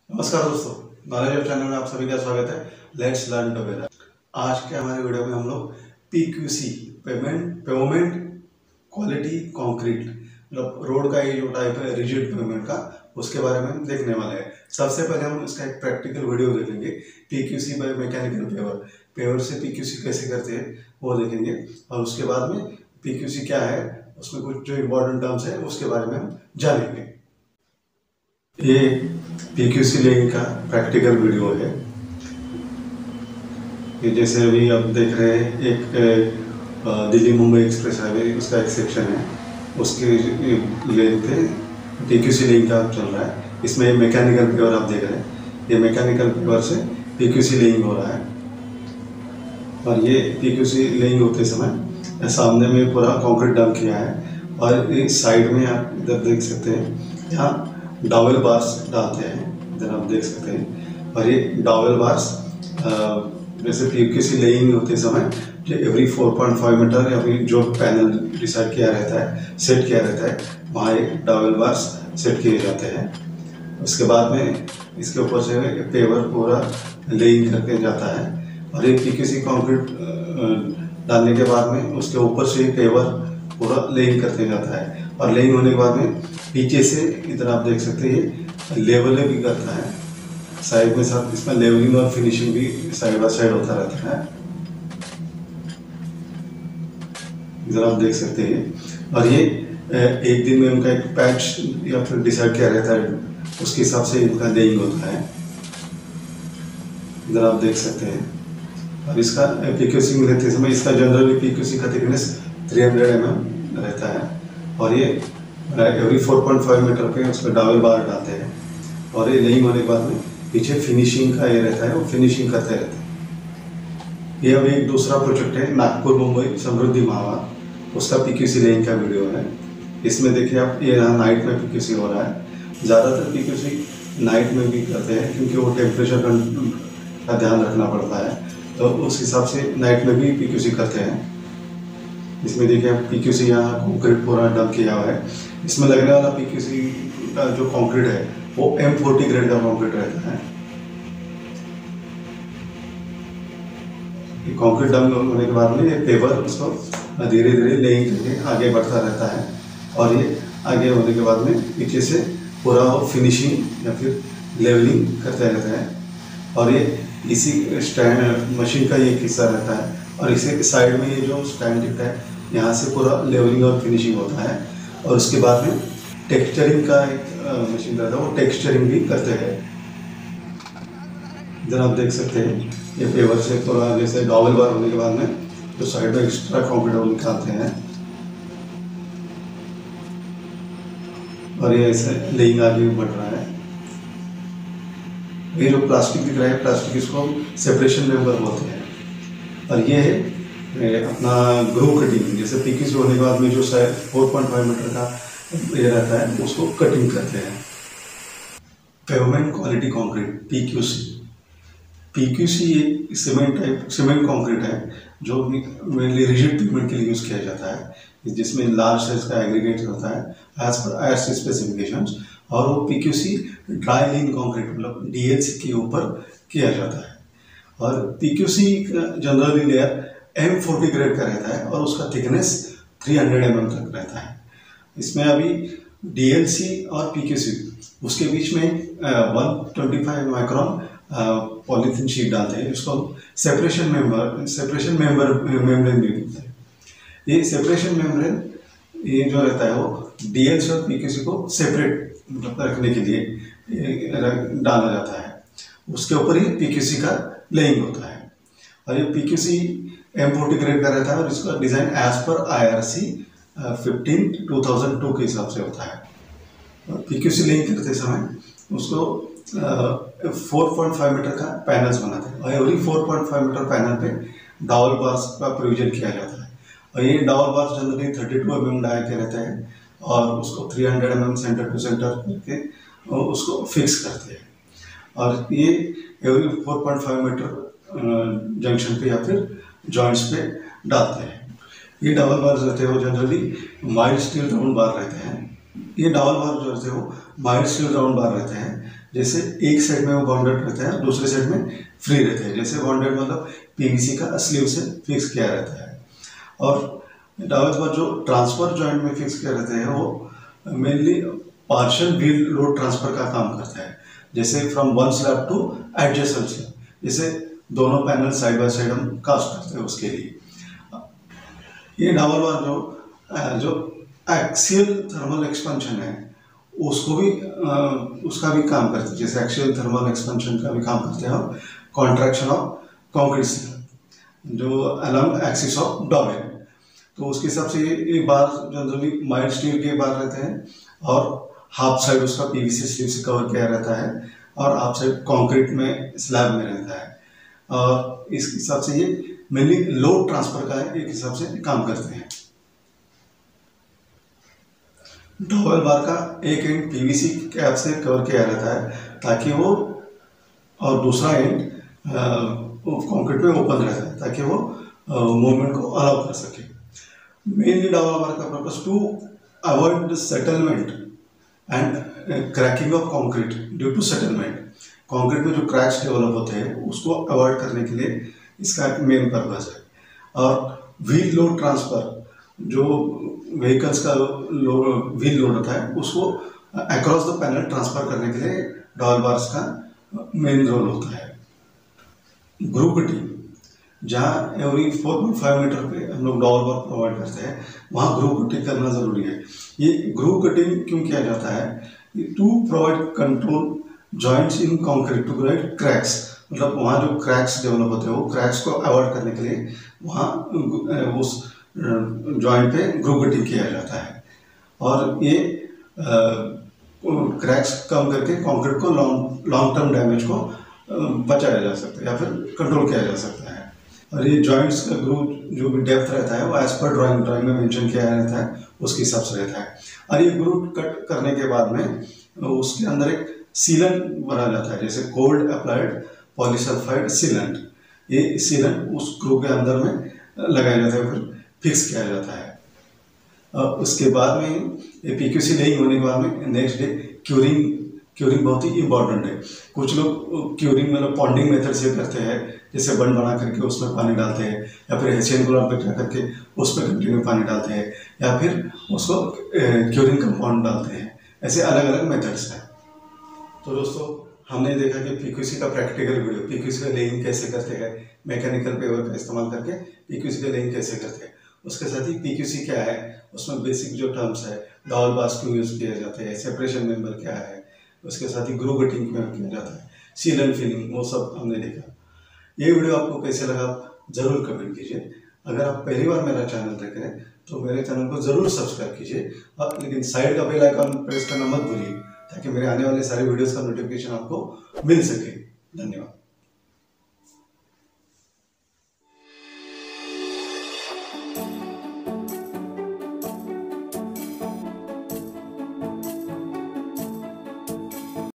नमस्कार दोस्तों, knowledge of channel में आप सभी का स्वागत है। Let's learn together. आज के हमारे वीडियो में हम लोग पीक्यूसी पेवमेंट क्वालिटी कंक्रीट मतलब रोड का ये जो टाइप है रिजिड पेवमेंट का, उसके बारे में हम देखने वाले हैं। सबसे पहले हम इसका एक प्रैक्टिकल वीडियो देखेंगे, पीक्यूसी बाय मैकेनिकल पेवर से पीक्यूसी कैसे करते हैं वो देखेंगे, और उसके बाद में पीक्यूसी क्या है, उसमें कुछ जो इम्पोर्टेंट टर्म्स है उसके बारे में हम जानेंगे। ये पीक्यूसी लेइंग का प्रैक्टिकल वीडियो है। ये जैसे अभी आप देख रहे हैं, एक दिल्ली मुंबई एक्सप्रेस हाईवे उसका एक सेक्शन है, उसके लेन पे पीक्यूसी लेइंग का चल रहा है। इसमें मैकेनिकल पेवर आप देख रहे हैं, ये मैकेनिकल पेवर से पीक्यूसी लेइंग हो रहा है। और ये पीक्यूसी लेइंग होते समय सामने में पूरा कंक्रीट डंप किया है, और इस साइड में आप इधर देख सकते हैं, यहाँ डॉवेल बार्स डालते हैं, इधर आप देख सकते हैं। और ये डॉवेल बार्स जैसे पीक्यूसी लेइंग होते समय जो एवरी 4.5 मीटर या फिर जो पैनल डिसाइड किया रहता है, सेट किया रहता है, वहाँ एक डॉवेल बार्स सेट किए जाते हैं। उसके बाद में इसके ऊपर से पेवर पूरा लेइंग करके जाता है, और ये पीक्यूसी कंक्रीट डालने के बाद में उसके ऊपर से पेवर पूरा लेइंग करते जाता है। और लेइंग होने के बाद में पीछे से इधर आप देख सकते हैं लेवलिंग भी करता है साइड में, साथ इसमें लेवलिंग और फिनिशिंग भी साइड बाय साइड होता रहता है, इधर आप देख सकते हैं। और ये एक दिन में उनका एक पैच या फिर डिसाइड किया रहता है, उसके हिसाब से इनका लेइंग होता है, इधर आप देख सकते हैं। और इसका पीक्यूसी लेते समय इसका जनरली पीक्यूसी का थिकनेस 300 mm रहता है, और ये एवरी 4.5 मीटर पे उस पर डॉवेल बार डालते हैं। और ये लेइंग होने के बाद में पीछे फिनिशिंग का ये रहता है, वो फिनिशिंग करते रहते हैं। ये अभी एक दूसरा प्रोजेक्ट है नागपुर मुंबई समृद्धि महामार्ग, उसका पीक्यूसी लेइंग का वीडियो है। इसमें देखिए आप, ये यहाँ नाइट में पीक्यूसी हो रहा है। ज़्यादातर पीक्यूसी नाइट में भी करते हैं, क्योंकि वो टेम्परेचर का ध्यान रखना पड़ता है, तो उस हिसाब से नाइट में भी पीक्यूसी करते हैं। इसमें देखिए आप पीक्यूसी यहाँ कंक्रीट पूरा डंप किया हुआ है। इसमें लगने वाला पीक्यूसी का जो कंक्रीट है वो M40 ग्रेड का कंक्रीट रहता है। कंक्रीट डंप होने के बाद में ये पेवर उसको धीरे धीरे लेइंग करके आगे बढ़ता रहता है, और ये आगे होने के बाद में पीछे से पूरा फिनिशिंग या फिर लेवलिंग करते रहता है। और ये इसी स्टैंड मशीन का ये हिस्सा रहता है, और इसी साइड में ये जो स्टैंड दिखता है, यहाँ से पूरा लेवलिंग और फिनिशिंग होता है। और उसके बाद में टेक्सचरिंग का एक मशीन रहता है, वो टेक्सचरिंग भी करते हैं। इधर आप देख सकते हैं, ये पेवर से पूरा जैसे डॉवेल बार होने के बाद में जो साइड में एक्स्ट्रा कंक्रीट वो निकालते हैं, और ये ऐसे लेइंग आगे बढ़ रहा है। ये जो प्लास्टिक दिख रहा है, प्लास्टिक इसको सेपरेशन मेंबर बोलते हैं। और ये है अपना ग्रू कटिंग, जैसे पीक्यूसी होने के बाद में जो 4.5 मीटर का ये रहता है, उसको कटिंग करते हैं। पेवमेंट क्वालिटी कंक्रीट पीक्यूसी एक सीमेंट कंक्रीट है, जो मेनली रिजिड पेवमेंट के लिए यूज किया जाता है, जिसमें लार्ज साइज का एग्रीगेट होता है एज पर आईएससी स्पेसिफिकेशंस। और वो पीक्यूसी ड्राई लीन कंक्रीट मतलब डीएलसी के ऊपर किया जाता है। और पीक्यूसी का जनरली लेयर M40 ग्रेड का रहता है, और उसका थिकनेस 300 mm तक रहता है। इसमें अभी डीएलसी और पीक्यूसी उसके बीच में 125 माइक्रोन पॉलीथीन शीट डालते हैं, उसको सेपरेशन मेम्ब्रेन भी बोलते हैं। ये सेपरेशन मेम्ब्रेन ये जो रहता है वो डीएलसी और पीक्यूसी को सेपरेट मतलब रखने के लिए डाला जाता है। उसके ऊपर ही पीक्यूसी का लेइंग होता है। और ये पीक्यूसी M40 ग्रेड का रहता है, और इसका डिज़ाइन एज पर IRC 15/2002 के हिसाब से होता है। और पीक्यूसी लेइंग करते समय उसको 4.5 मीटर का पैनल्स बनाते हैं, और एवरी 4.5 मीटर पैनल पे डॉवेल बार्स का प्रोविजन किया जाता है। और ये dowel bars generally 32 mm dia के रहते हैं, और उसको 300 mm सेंटर टू सेंटर करके उसको फिक्स करते हैं। और ये एवरी 4.5 मीटर जंक्शन पे या फिर जॉइंट्स पे डालते हैं। ये डबल बार रहते हैं वो generally mild steel round bar रहते हैं। ये डबल बार जो रहते हैं वो माइल्ड स्टील राउंड बार रहते हैं, जैसे एक साइड में वो बॉन्डेड रहता है, दूसरे साइड में फ्री रहते हैं। जैसे बॉन्डेड मतलब पीवीसी का स्लीव से फिक्स किया रहता है। और डबल बार जो ट्रांसफर जॉइंट में फिक्स किया रहते हैं वो mainly partial wheel load transfer का काम करता है। जैसे from one slab to adjacent slab, जैसे दोनों पैनल साइड बाय साइड हम कास्ट करते हैं उसके लिए। ये डबल बार जो एक्सियल थर्मल एक्सपेंशन है उसको भी उसका भी काम करते हैं। जैसे एक्सियल थर्मल एक्सपेंशन का भी काम करते हैं और कॉन्ट्रैक्शन ऑफ कंक्रीट स्लैब जो अलोंग एक्सिस ऑफ डॉवेल। तो उसके हिसाब से ये बार जनरली माइल्ड स्टील के बार रहते हैं और हाफ साइड उसका पीवीसी स्लीव से कवर किया रहता है और हाफ साइड कंक्रीट में स्लैब में रहता है। और इस हिसाब से ये मेनली लोड ट्रांसफर का एक हिसाब से काम करते हैं। डबल बार का एक एंड पीवीसी कैप से कवर किया रहता है ताकि वो, और दूसरा एंड कंक्रीट में ओपन रहता है ताकि वो मूवमेंट को अलाउ कर सके। मेनली डबल बार का purpose to avoid the settlement and cracking of concrete due to settlement. Concrete में जो क्रैक्स डेवलप होते हैं उसको अवॉइड करने के लिए इसका मेन पर्पस है। और व्हील लोड ट्रांसफर, जो व्हीकल्स का व्हील लोड होता है उसको अक्रॉस द पैनल ट्रांसफर करने के लिए डबल बार्स का मेन रोल होता है। ग्रूव कटिंग, जहाँ एवरी 4.5 मीटर पे हम लोग डबल बार प्रोवाइड करते हैं वहाँ ग्रूव कटिंग करना ज़रूरी है। ये ग्रूव कटिंग क्यों किया जाता है? To provide control joints in concrete to provide cracks, मतलब वहाँ जो क्रैक्स डेवलप होते हैं वो क्रैक्स को अवॉइड करने के लिए वहाँ उस जॉइंट पे ग्रूव कटिंग किया जाता है। और ये क्रैक्स कम करके कंक्रीट को लॉन्ग टर्म डैमेज को बचाया जा सकता है या फिर कंट्रोल किया जा सकता है। और ये जॉइंट्स का ग्रूव जो भी डेप्थ रहता है वो एज पर ड्राइंग में मेंशन किया रहता है, उसके हिसाब से रहता है। और ये ग्रूव कट करने के बाद में उसके अंदर एक सीलेंट बना जाता है, जैसे कोल्ड अप्लाइड पॉलीसल्फाइड सीलेंट। ये सीलेंट उस ग्रूव के अंदर में लगाया जाता है, फिर फिक्स किया जाता है। उसके बाद में ये पीक्यूसी लेइंग होने के बाद में नेक्स्ट डे क्यूरिंग बहुत ही इम्पोर्टेंट है। कुछ लोग क्यूरिंग मतलब पॉन्डिंग मेथड से करते हैं, जैसे बंड बना करके उसमें पानी डालते हैं या फिर हेसियन कूलर पे क्या करके उस पर कंटिन्यू पानी डालते हैं या फिर उसको क्यूरिंग कंपाउंड डालते हैं। ऐसे अलग अलग मेथड्स हैं। तो दोस्तों हमने देखा कि पीक्यूसी का प्रैक्टिकल वीडियो, पीक्यूसी का लेइंग कैसे करते हैं, मैकेनिकल पेवर का इस्तेमाल करके पीक्यूसी का लेइंग कैसे करते हैं। उसके साथ ही पीक्यूसी क्या है, उसमें बेसिक जो टर्म्स है, डबल बार्स क्यों यूज किए जाते हैं, सेपरेशन मेंबर क्या है, उसके साथ ही ग्रूव कटिंग क्यों किया जाता है, सील फिलिंग, वो सब हमने देखा। ये वीडियो आपको कैसे लगा ज़रूर कमेंट कीजिए। अगर आप पहली बार मेरा चैनल देख रहे हैं तो मेरे चैनल को ज़रूर सब्सक्राइब कीजिए, और लेकिन साइड का बेल आइकन प्रेस करना मत भूलिए ताकि मेरे आने वाले सारे वीडियोस का नोटिफिकेशन आपको मिल सके। धन्यवाद।